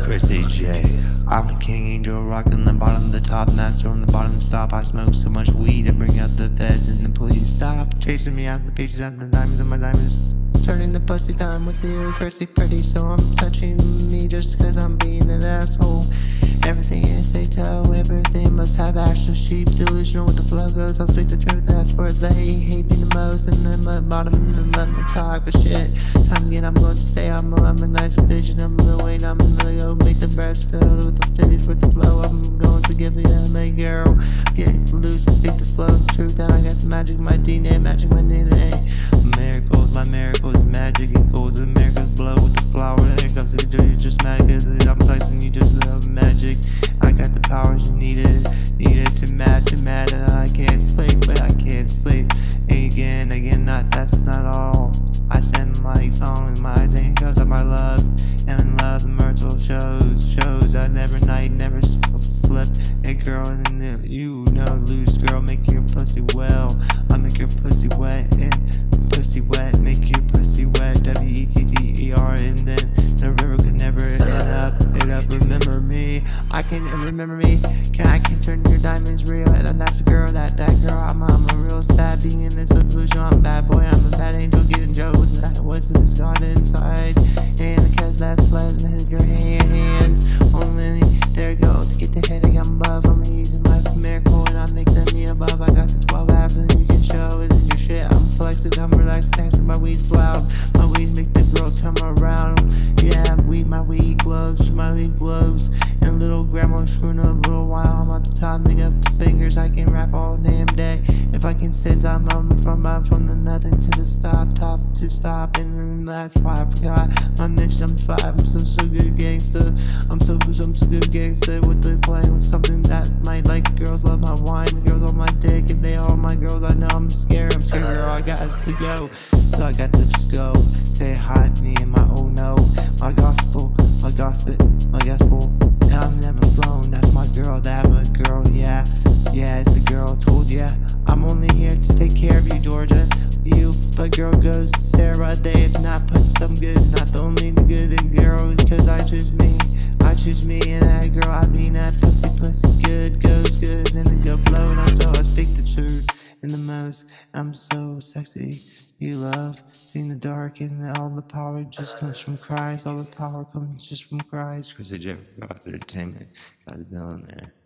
Chrissy J. I'm a king angel, rocking the bottom, the top, master on the bottom stop. I smoke so much weed, I bring out the feds and the police stop chasing me out the pages and the diamonds and my diamonds. Turning the pussy time with you, Chrissy pretty, so I'm touching me just cause I'm being an asshole. Everything is they tell, everything must have action. Sheep delusional with the flow goes, I'll speak the truth, that's where they hate me the most. And then my bottom and then let me talk, but shit, time again I'm going to stay, I'm a nice vision, I'm Lil Wayne, I'm gonna go make the breast filled with the titties with the flow. I'm going to give you a girl, get loose and speak the flow, truth, and I got the magic, my DNA, magic, my DNA. Miracles, my miracles, magic, it goes and miracles blow with the flower. Here comes the joy, you just mad cause I'm flexing, you just love magic. I got the powers you needed to mad, and I can't sleep, but I can't sleep. Again, that's not all. I send my song in my eyes and cause of my love, and love immortal shows. I never slip. Hey girl, and you know, loose girl, make your pussy well. I make your pussy wet and pussy wet, make your pussy wet. WETTER, and then the river could never end up. Remember me, I can remember me. I can turn your diamonds real, and that's the girl, that girl. I'm a real sad being in this illusion. I'm a bad boy, I'm a bad angel, getting jokes. What's this God inside? And because that's blood and hit your hands. Only there you go to get the headache. I'm above. I'm using my miracle and I make them me above. I got the 12 abs and you can show it in your shit. I'm flexing, I'm relaxed, dancing. My weed's loud. My weed make the girls come around. Yeah, my weed gloves, and little grandma screwing up a little while. I'm at the top, make up the fingers. I can rap all damn day. If I can sit, I'm from the nothing to the top to stop, and then that's why I forgot my mission. I'm 5. I'm so good gangster. I'm so good gangster with the playing with something that might like. Girls love my wine, the girls on my dick, and they all my girls. I know I'm scared, girl. I got to go, so I got to just go. Say hi to me and my oh no, my gospel, and I'm never flown. That's my girl, my girl, yeah, it's the girl. Told ya, I'm only here to take care of you, Georgia. You, but girl goes to Sarah. They have not put some good, not the only good in girl, because I choose me, and that girl, I mean that pussy good, goes good, and it go flow, and I speak the truth in the most. I'm so sexy, you love, seeing the dark, and all the power just comes from Christ, all the power comes just from Christ. Chrissy J. Entertainment, got it down there.